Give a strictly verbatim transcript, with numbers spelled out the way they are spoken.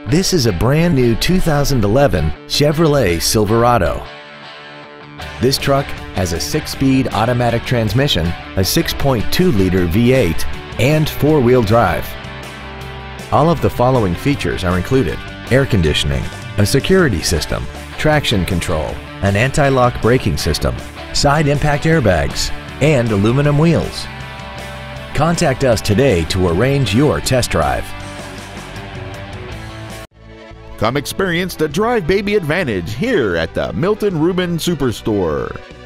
This is a brand new two thousand eleven Chevrolet Silverado. This truck has a six-speed automatic transmission, a six point two liter V eight, and four-wheel drive. All of the following features are included: air conditioning, a security system, traction control, an anti-lock braking system, side impact airbags, and aluminum wheels. Contact us today to arrange your test drive. Come experience the Drive Baby advantage here at the Milton Ruben Superstore.